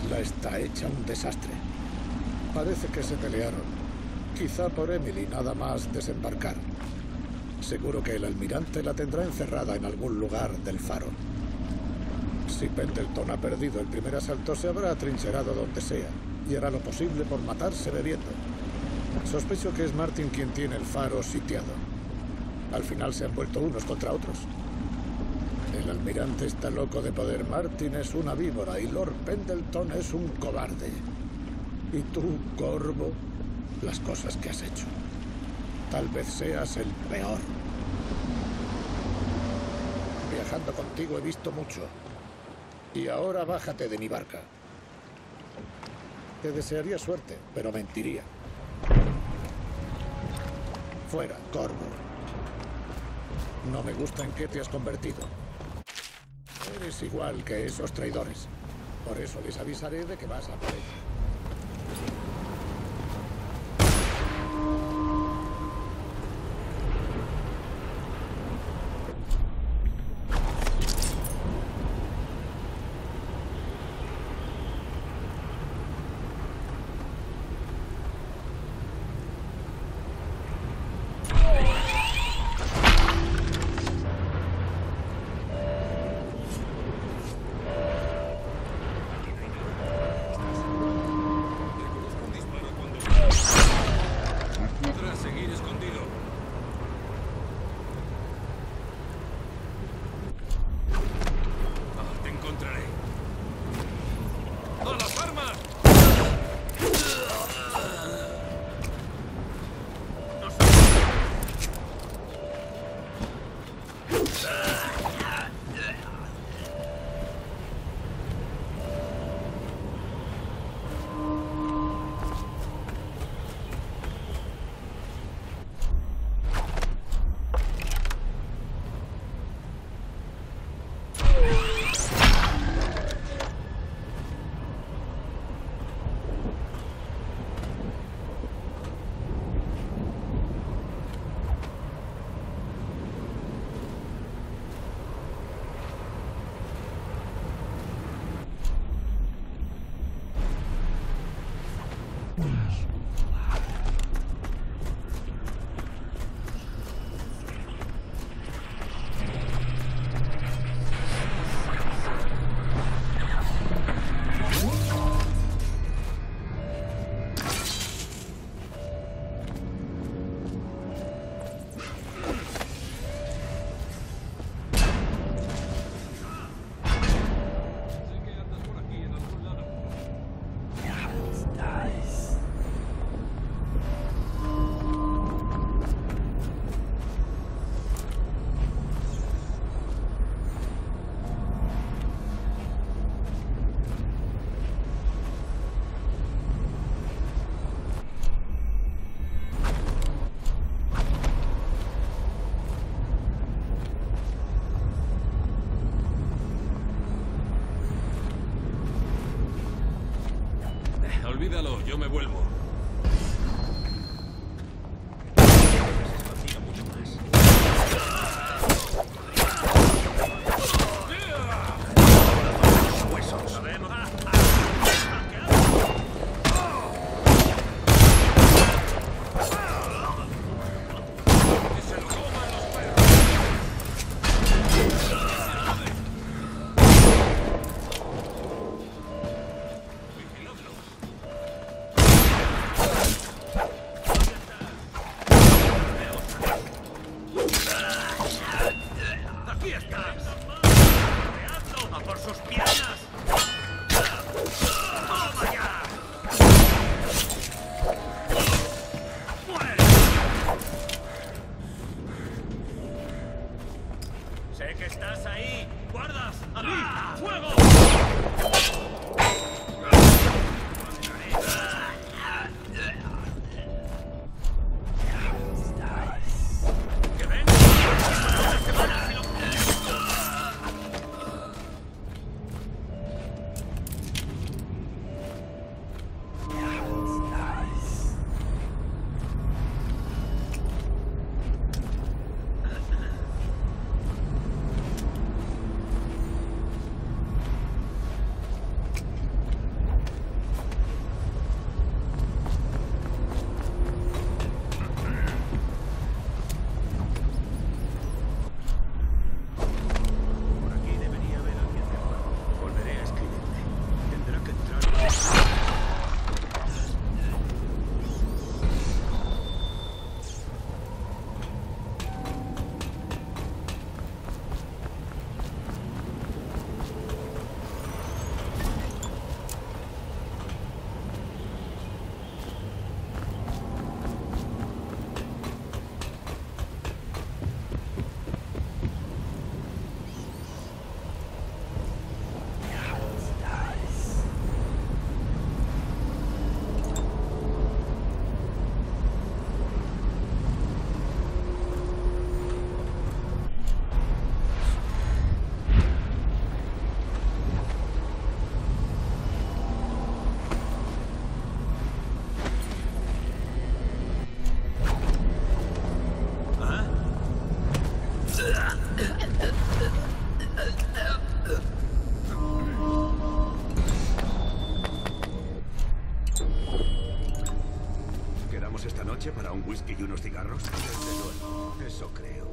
isla está hecha un desastre. Parece que se pelearon. Quizá por Emily nada más desembarcar. Seguro que el almirante la tendrá encerrada en algún lugar del faro. Si Pendleton ha perdido el primer asalto, se habrá atrincherado donde sea y hará lo posible por matarse bebiendo. Sospecho que es Martin quien tiene el faro sitiado. Al final se han vuelto unos contra otros. El almirante está loco de poder. Martin es una víbora y Lord Pendleton es un cobarde. Y tú, Corvo, las cosas que has hecho. Tal vez seas el peor. Viajando contigo he visto mucho. Y ahora bájate de mi barca. Te desearía suerte, pero mentiría. Fuera, Corvo. No me gusta en qué te has convertido. Eres igual que esos traidores. Por eso les avisaré de que vas a por ellos. Olvídalo, yo me vuelvo. esta noche para un whisky y unos cigarros? Desde luego, eso creo.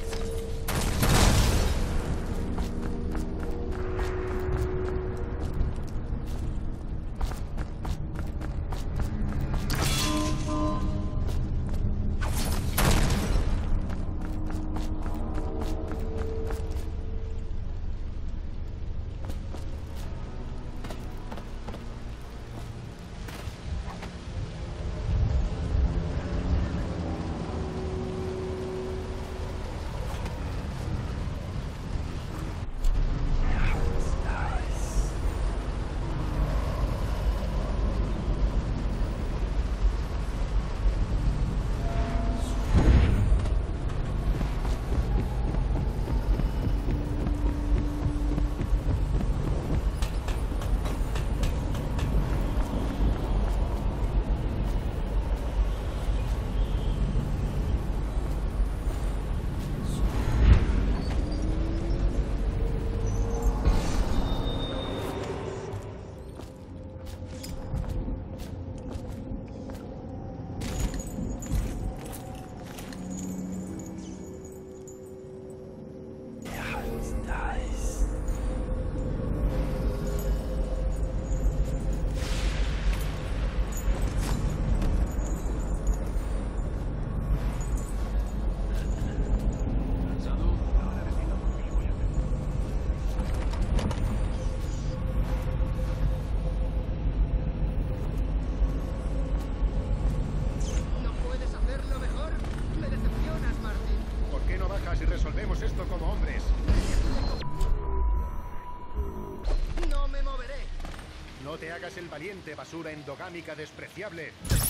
Si resolvemos esto como hombres. No me moveré. No te hagas el valiente, basura endogámica despreciable.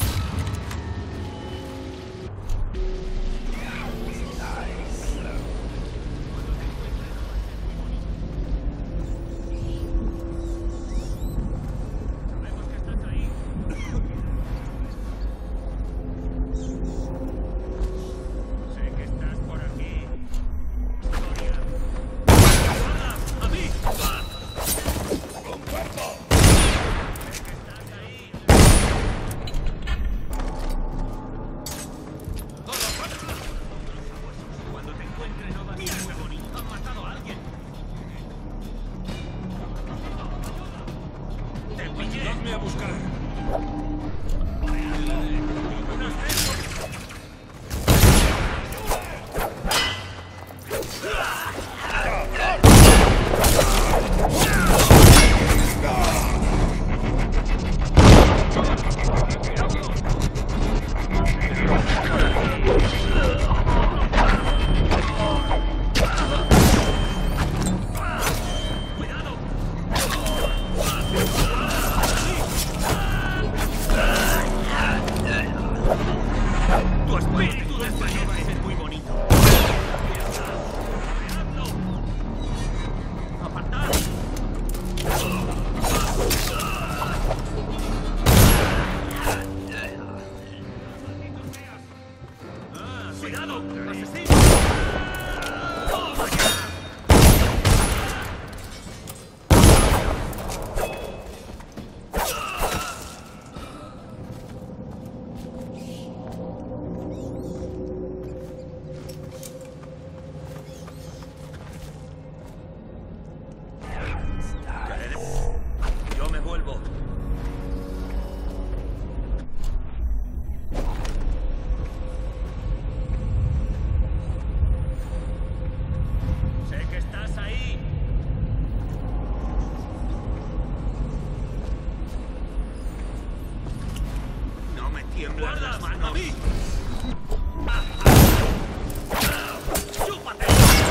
Ayudadme a buscar. ¡Cuidado! ¡Asesino! Yo me vuelvo. Sé que estás ahí. No me tiemblan las manos. ¡A mí! ¡Chúpate!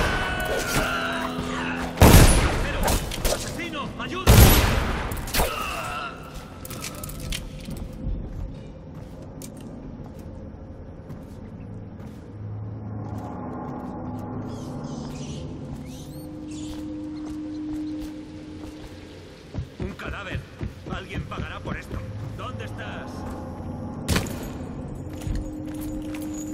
¡Pero! ¡Asesino! ¡Ayuda! ¡Un cadáver! Alguien pagará por esto. ¿Dónde estás?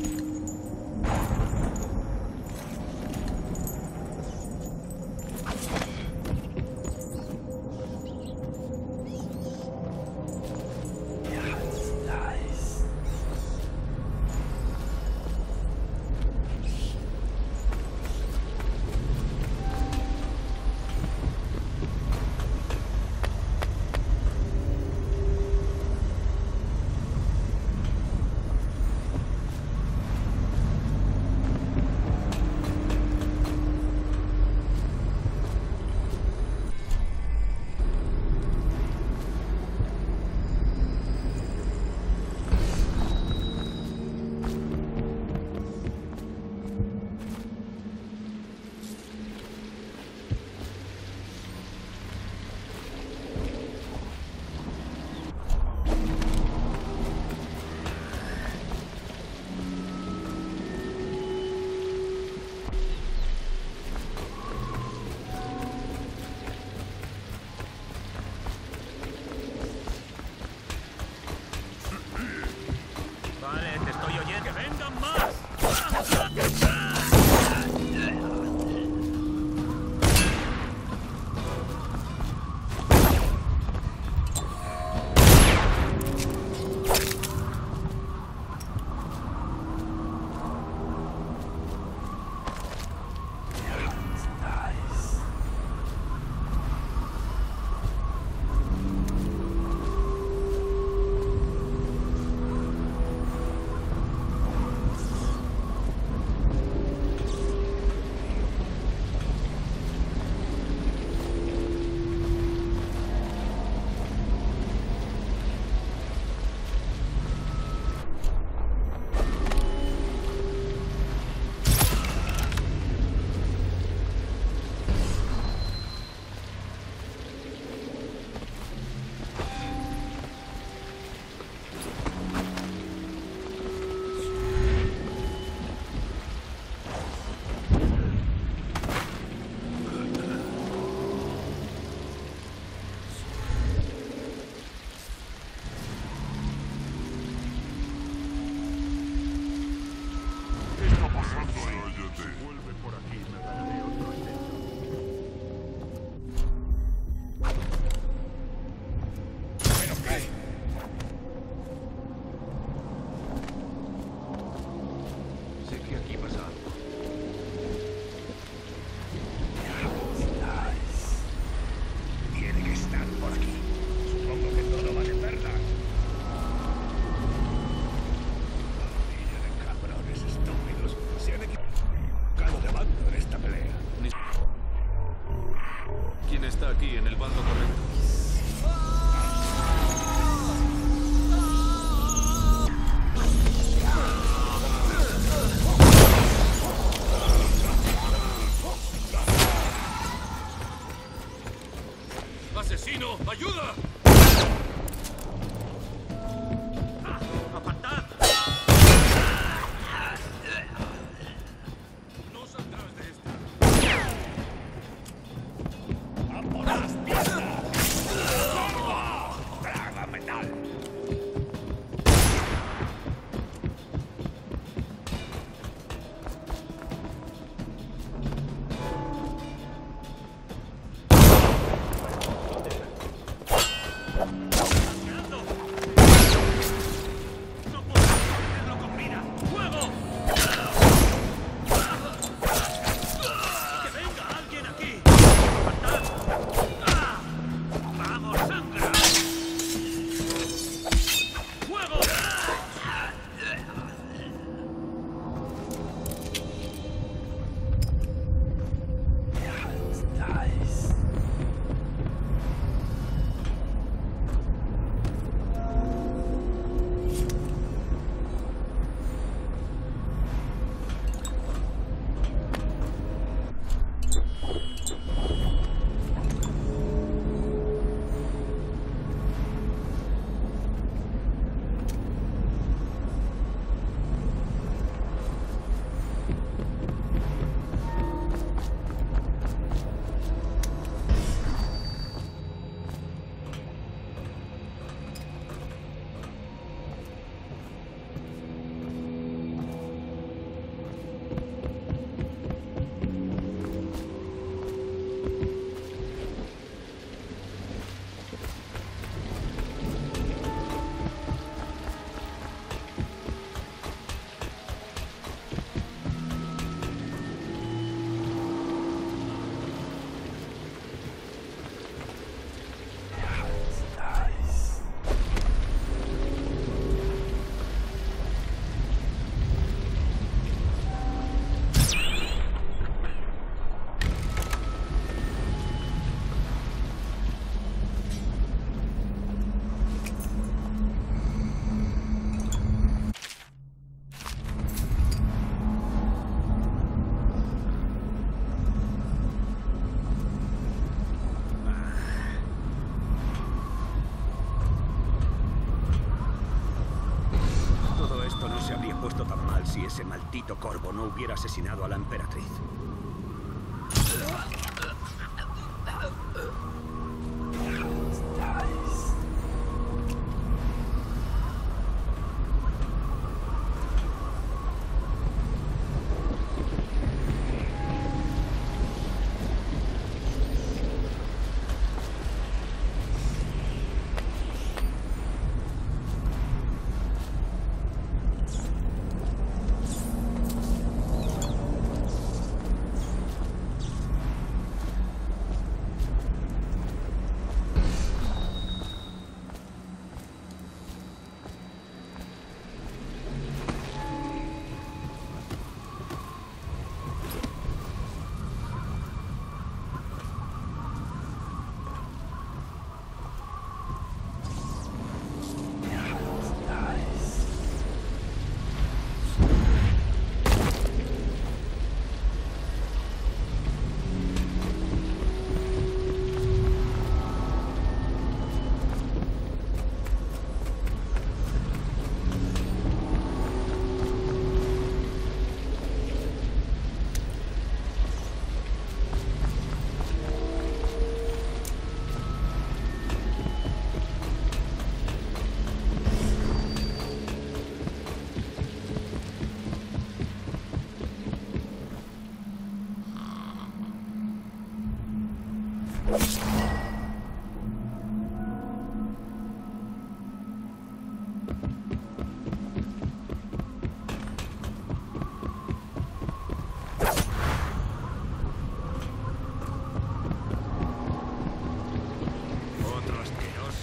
Esto no se habría puesto tan mal si ese maldito corvo no hubiera asesinado a la emperatriz.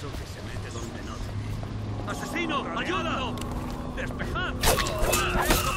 ¡Asesino! ¡Ayuda! ¡Despejad!